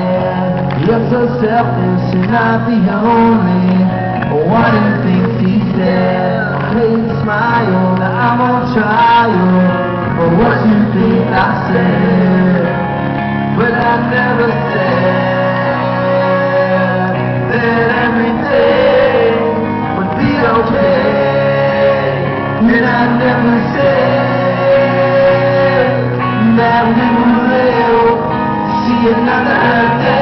You're so selfish and not the only one who thinks he's dead. Hey, smile, now I'm on trial for what you think I said, but I never said that everything would be okay, and I never said that we would live to see another day.